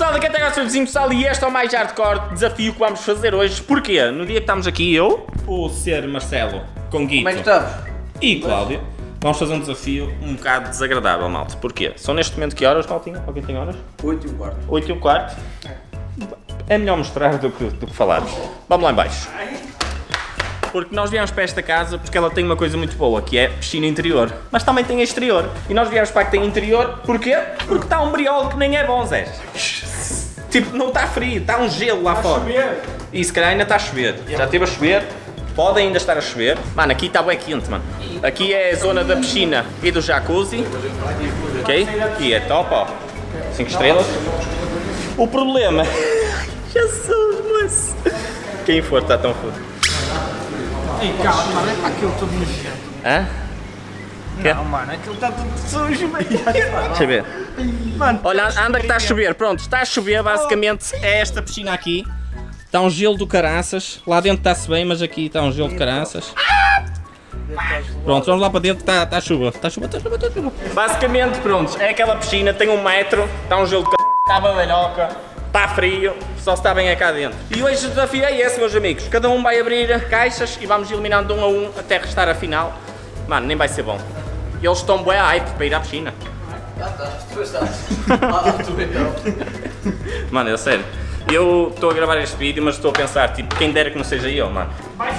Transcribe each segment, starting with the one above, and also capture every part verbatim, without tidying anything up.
pessoal, daqui até agora vizinho pessoal e este é o mais hardcore desafio que vamos fazer hoje. Porquê? No dia que estamos aqui, eu, o ser Marcelo, com Guito. Como é que estamos? E Cláudio, vamos fazer um desafio um bocado desagradável, malta. Porquê? São neste momento que horas, Maltinha? Alguém tem horas? oito e um quarto. oito e um quarto? É melhor mostrar do que, do que falar. Vamos lá em baixo. Porque nós viemos para esta casa porque ela tem uma coisa muito boa, que é piscina interior. Mas também tem exterior. E nós viemos para que tem interior, porquê? Porque está um briol que nem é bom, Zé. Tipo, não está frio, está um gelo lá fora. E se calhar ainda está a chover. Já esteve a chover, pode ainda estar a chover. Mano, aqui está bem quente, mano. Aqui é a zona da piscina e do jacuzzi. Ok? Aqui é top, ó. cinco estrelas. O problema... Jesus, moço. Quem for está tão foda. Ei, calma, mano, é para aquilo tudo nojento. Hã? Quê? Não, mano, aquilo está tudo sujo, velho. Deixa eu ver. Mano, Olha, anda que está a chover. Pronto, está a chover, basicamente é esta piscina aqui. Está um gelo do caraças. Lá dentro está-se bem, mas aqui está um gelo de caraças. Pronto, vamos lá para dentro, está tá chuva. Está chuva, está chuva, está chuva. Basicamente, pronto, é aquela piscina, tem um metro, está um gelo de caraças, está badalhoca, está frio, só se está bem é cá dentro. E hoje o desafio é esse, meus amigos. Cada um vai abrir caixas e vamos eliminando de um a um até restar a final. Mano, nem vai ser bom. E eles estão bué hype para ir à piscina. Já estás, tu estás. Ah, tu então. Mano, é sério. Eu estou a gravar este vídeo, mas estou a pensar, tipo, quem dera que não seja eu, mano.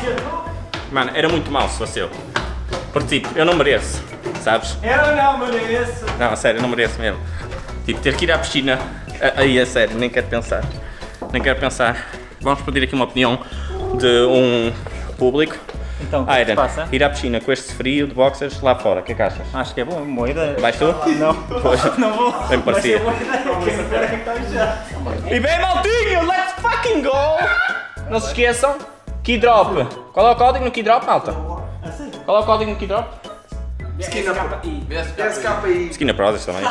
Mano, era muito mau se fosse eu. Porque, tipo, eu não mereço, sabes? eu não mereço. Não, a sério, eu não mereço mesmo. Tipo, ter que ir à piscina, aí, a sério, nem quero pensar. Nem quero pensar. Vamos pedir aqui uma opinião de um público. Então, o que é que se passa? Ir à piscina com este frio de boxers lá fora, o que é que achas? Acho que é bom, boa ideia. Vais tu? Não, Pois. não vou. Bem parecia. Vai ser boa ideia, quero ver que está já. E bem, maltinho, let's fucking go! Não se esqueçam, Keydrop. Qual é o código no Keydrop, malta? Qual é o código no Keydrop? S K I. Skin na Prozis também.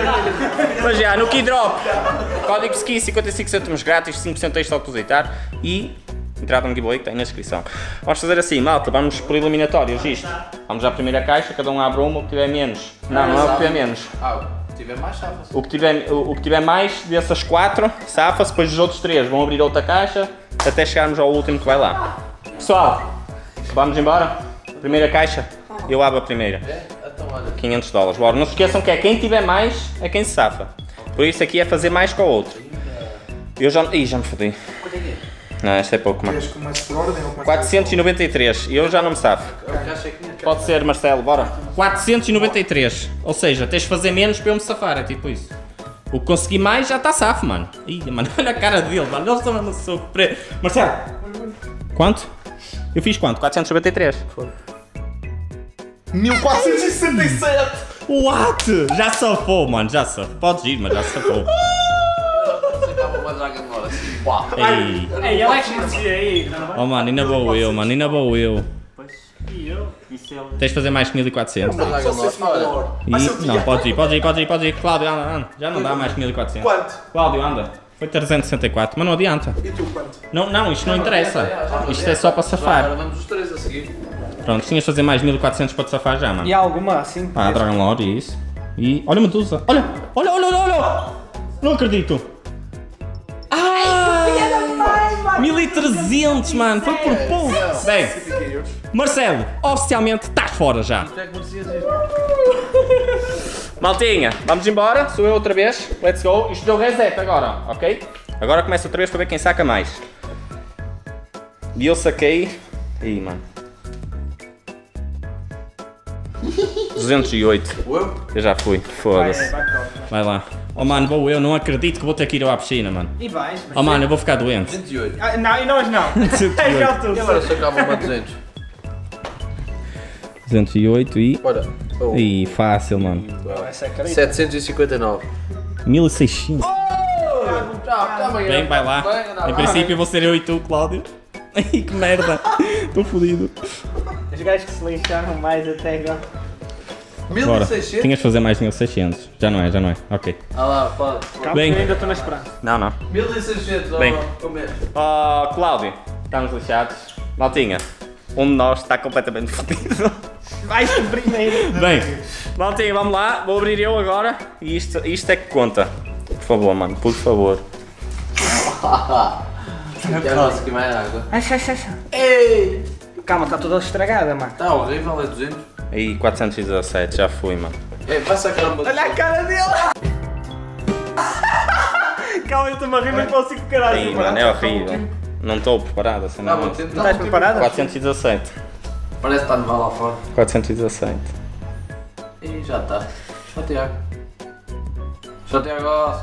Mas já, no Keydrop, código Ski cinquenta e cinco cêntimos grátis, cinco por cento extra ao depositar e entrada no giveaway que tem na descrição. Vamos fazer assim, malta, vamos por eliminatórios isto. Vamos à primeira caixa, cada um abre uma, o que tiver menos. Não, não é o que tiver menos. Ah, se tiver mais, safa-se. O que tiver, o, o que tiver mais dessas quatro, safa-se, depois os outros três vão abrir outra caixa até chegarmos ao último que vai lá. Pessoal, vamos embora? Primeira caixa, eu abro a primeira. Então, olha. quinhentos dólares, bora. Não se esqueçam que é quem tiver mais, é quem se safa. Por isso aqui é fazer mais que o outro. Eu já... Ih, já me fodi. Não, esta é pouco, mano. quatrocentos e noventa e três, eu já não me safo. Pode ser, Marcelo, bora. quatrocentos e noventa e três, ou seja, tens de fazer menos para eu me safar, é tipo isso. O que conseguir mais já está safo, mano. Ih, mano, olha a cara dele, mano. Eles estão a sofrer. Marcelo, quanto? Eu fiz quanto? quatrocentos e noventa e três. mil quatrocentos e sessenta e sete! What? Já safou, mano, já safou. Podes ir, mas já safou. Ei. Ei, ela é que merecia aí. Oh, mano, ainda vou eu, mano, ainda vou eu. E eu? Isso é... Tens de fazer mais que mil e quatrocentos. E... Não, podes ir, podes ir, podes ir, podes ir. Cláudio, anda, anda. Já não dá mais que mil e quatrocentos. Quanto? Cláudio, anda. Foi trezentos e sessenta e quatro, mas não adianta. E tu quanto? Não, não, isto não interessa. Isto é só para safar. Agora vamos os três a seguir. Pronto, tinhas de fazer mais mil e quatrocentos para te safar já, mano. E há alguma assim? Ah, Dragon Lord e isso. E... Olha a Medusa. Olha, olha, olha, olha, olha. Não acredito. Ah! mil e trezentos, mano. Foi por pouco. Bem, Marcelo, oficialmente estás fora já. Tu é que merecias ir. Maltinha, vamos embora. Sou eu outra vez. Let's go. Isto deu reset agora, ok? Agora começa outra vez para ver quem saca mais. E eu saquei... Ih, mano. duzentos e oito. Eu já fui. Foda-se. Vai lá. Oh, mano, vou eu. Não acredito que vou ter que ir à piscina, mano. E vais? Oh, mano, eu vou ficar doente. duzentos e oito. Ah, não, e nós não. É já tu. E agora só acaba uma duzentos. duzentos e oito e... Olha. Oh. Ih, fácil, mano. Essa é carita. setecentos e cinquenta e nove. mil e seiscentos. Bem, Bem, vai lá. Em princípio vou ser eu e tu, Cláudio. Ai, que merda. Estou fodido. Os gajos que se lixaram mais até agora. mil Bora. e seiscentos? Tinhas de fazer mais de mil e seiscentos. Já não é, já não é. Ok. Ah lá, pode. Calma, Bem. eu ainda estou na esperança. Não, não. mil e seiscentos, ó, Bem. comer. Oh, Cláudio, estamos lixados. Maltinha, um de nós está completamente fodido. Vais tu primeiro. Bem, maltinha, vamos lá. Vou abrir eu agora. E isto, isto é que conta. favor, mano, por favor. Quero conseguir mais água. Acha, acha, acha. Ei! Calma, está toda estragada, mano. Tá horrível, é duzentos. Aí, quatrocentos e dezassete, já fui, mano. Ei, passa a caramba. Olha a cara dele! Calma, eu estou-me a rir, não consigo caralho. Aí, mano, é horrível. Não estou preparado, assim Tá, não vou é. tentar. Estás preparada? quatrocentos e dezassete. Parece que está de lá fora. quatrocentos e dezassete. Ih, já está. Só Tiago. Só Tiago.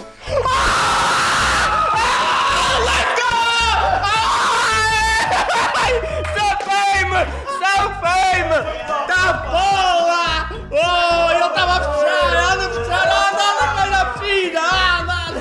Safei-me! Safei-me! Tá boa! Oh, ele estava a fechar! Anda a fechar! Anda, anda, vai na piscina! Anda!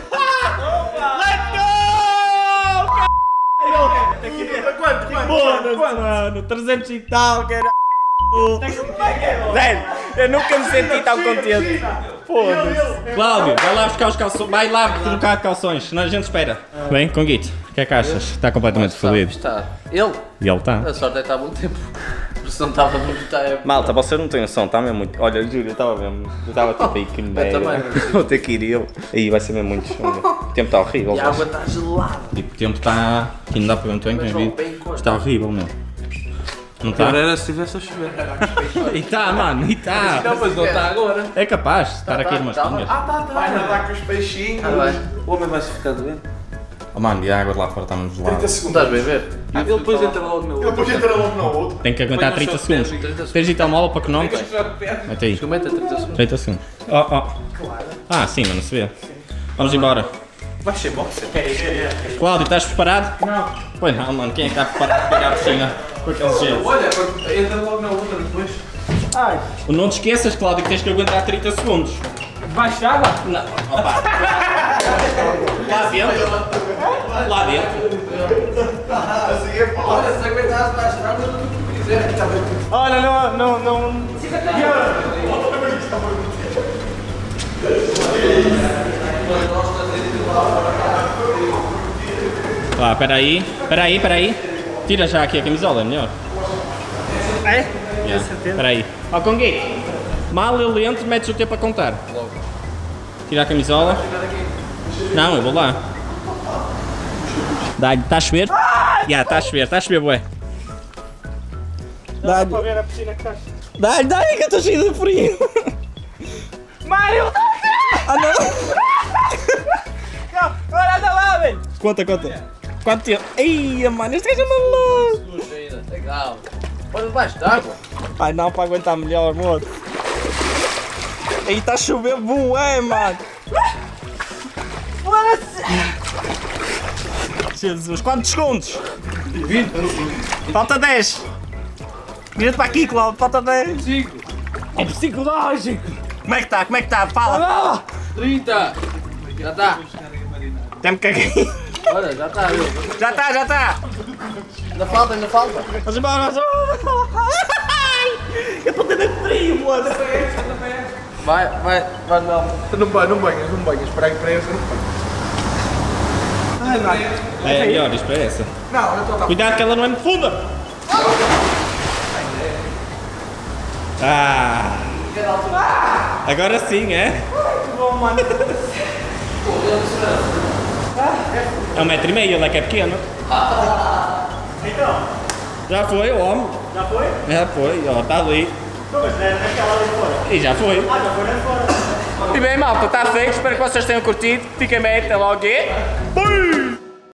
Let's go! Quanto? Quanto? Foda-se, mano! trezentos e tal, caralho! Sério, eu nunca me senti tão contente! Foda-se! Cláudio, vai lá buscar os calções, vai lá trocar calções, senão a gente espera. Bem, Conguito, o que é que achas? Está completamente fodido. Está. Ele? E ele está. A sorte é que está há muito tempo. A pressão estava muito tempo. Malta, você não tem noção, está mesmo muito. Olha, juro, eu estava mesmo. Eu estava tipo aí que merda. também. Vou ter que ir eu. Aí vai ser mesmo muito chunga. O tempo está horrível. E a água está gelada. Tipo, o tempo está. Aqui não dá para ver muito bem, Mas tem vão vídeo. bem cor. Está horrível mesmo. Não está? era se estivesse a chover. E está, mano, e está. Não, mas não está agora. É capaz de estar Tá, aqui tá, umas tá, pingas. Ah, tá, tá. Vai nadar com os peixinhos. Ah, vai. O homem vai se ficar doente. Oh mano, e a água de lá fora está muito gelada. Não estás bem a ver? Ele depois entra logo no outro. Ele depois entra logo no outro. Tem que aguentar Põe um trinta shot de segundos. trinta segundos. Tens de ir mola para que não? Mete aí. Experimenta trinta segundos. trinta segundos. Oh, oh. Ah, sim, mano, se vê. Vamos embora. Vai ser boxer. Cláudio, estás preparado? Não. Pois não, mano, quem é que está preparado para pegar a piscina com aquele gelo? Olha, entra logo na outra depois. Ai, Não te esqueças, Cláudio, que tens que aguentar trinta segundos. debaixo de água? Não, opa. Lá dentro. Lá dentro. Olha, se aguentares mais tarde, eu não quiser. Olha, não, não, não. Ah, espera aí, espera aí, espera aí. Tira já aqui a camisola, é melhor. É? Yeah. Espera aí. Ó, Conguito, mal ele entra, metes o tempo a contar. Tira a camisola. Não, eu vou lá. Dá-lhe, está a chover? Já, está a chover, está a chover, bué. Dá para ver a piscina que estás. Dá-lhe, dá-lhe que eu estou cheio de frio. Mário! Ah, não. Não, olha, anda lá, velho! Conta, conta. Quanto tempo? Ei, mano, este gajo é maluco. Puxa ainda, legal. Olha debaixo d'água. Ai, não, para aguentar melhor, amor. Aí está a chover bué, mano. Jesus, quantos segundos? vinte. Falta dez. Vira-te para aqui, Cláudio, falta dez. cinco. É psicológico. Como é que está? Como é que está? Fala. trinta. Já está. Tem-me que aqui. Olha, já está, viu? Já está, já está. Ainda falta, ainda falta. Vamos embora, vamos embora. Ai, eu estou tendo frio, moço. Vai, vai, vai não. Não banhas, não banhas, não banhas. Espera aí, espera aí, não banhas. Ai, não. É melhor, isto é essa. Não, eu estou a Cuidado que ela não é muito funda. Ah. Agora sim, é? É um metro e meio, ele é que é pequeno. Então, Já foi, o homem. já foi? Já foi, ó, está ali. Não, mas é aquela ali fora. E já foi. Ah, já foi lá fora. E bem, malta, está feito. Espero que vocês tenham curtido. Fiquem bem, até logo e... Fui!